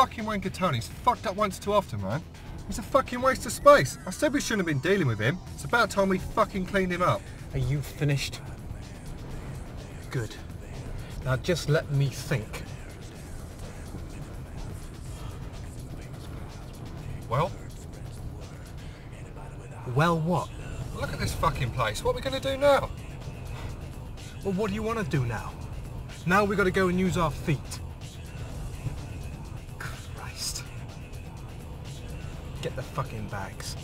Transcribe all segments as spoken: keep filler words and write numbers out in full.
fucking wanker Tony's fucked up once too often, man. He's a fucking waste of space. I said we shouldn't have been dealing with him. It's about time we fucking cleaned him up. Are you finished? Good. Now just let me think. Well? Well, what? Look at this fucking place. What are we going to do now? Well, what do you want to do now? Now we got to go and use our feet. Christ. Get the fucking bags.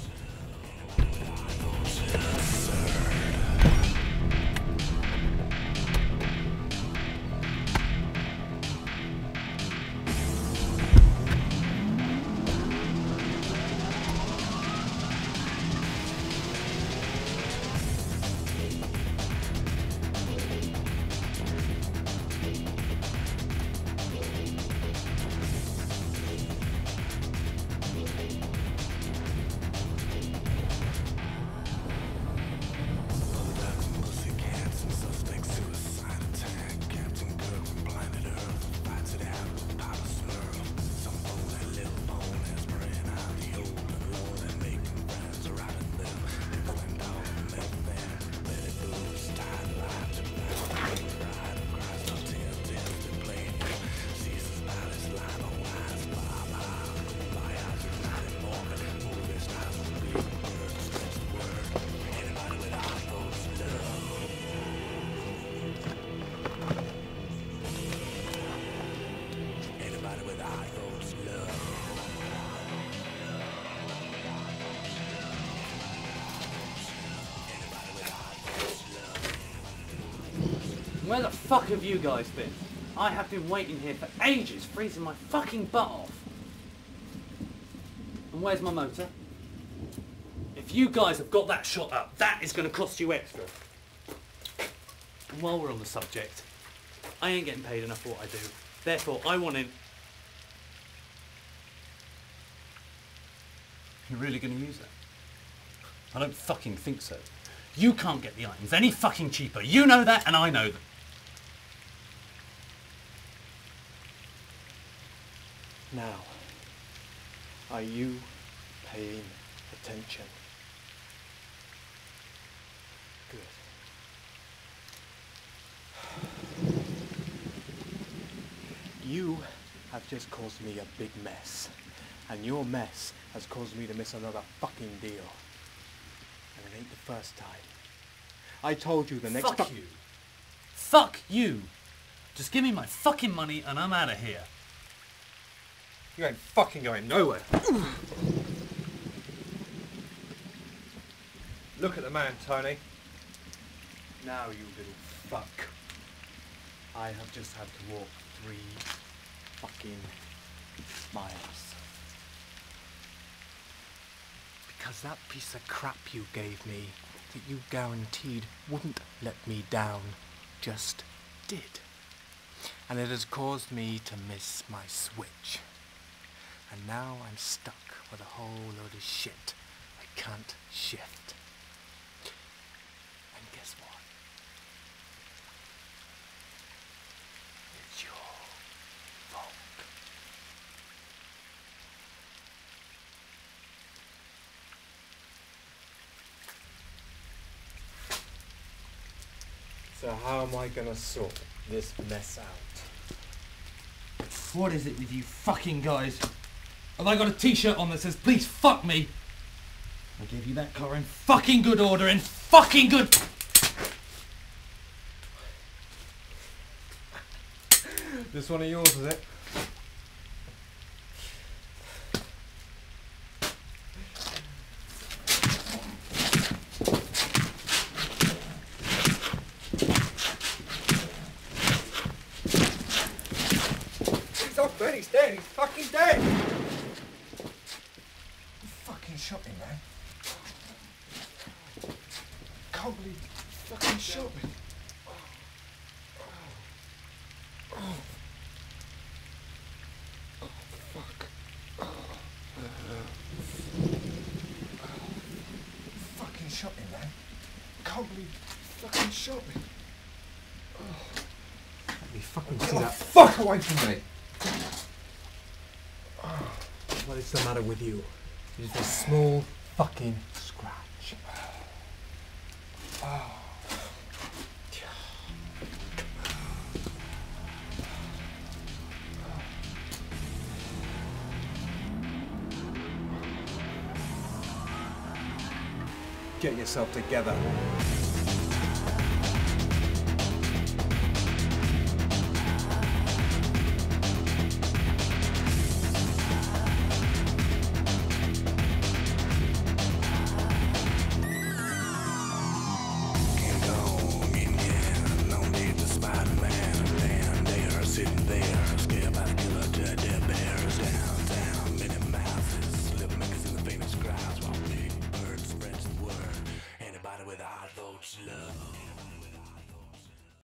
Where the fuck have you guys been? I have been waiting here for ages, freezing my fucking butt off. And where's my motor? If you guys have got that shot up, that is going to cost you extra. And while we're on the subject, I ain't getting paid enough for what I do. Therefore, I want in... You're really going to use that? I don't fucking think so. You can't get the items any fucking cheaper. You know that, and I know that. Now, are you paying attention? Good. You have just caused me a big mess, and your mess has caused me to miss another fucking deal. And it ain't the first time. I told you the next... Fuck you. Fuck you. Just give me my fucking money and I'm out of here. You ain't fucking going nowhere. Look at the man, Tony. Now, you little fuck. I have just had to walk three fucking miles. Because that piece of crap you gave me, that you guaranteed wouldn't let me down, just did. And it has caused me to miss my switch. And now I'm stuck with a whole load of shit I can't shift. And guess what? It's your fault. So how am I gonna sort this mess out? What is it with you fucking guys? Have I got a t-shirt on that says please fuck me? I gave you that car in fucking good order, in fucking good... This one of yours, is it? He's not dead, he's dead, he's fucking dead! You fucking shot me, man. Can't believe you fucking shot me. Oh, oh fuck. Oh. Fucking shot me, man. Can't believe you fucking shot me. Oh. You fucking Get see the that? fuck away from me! What is the matter with you? It is a small fucking scratch. Oh. Get yourself together.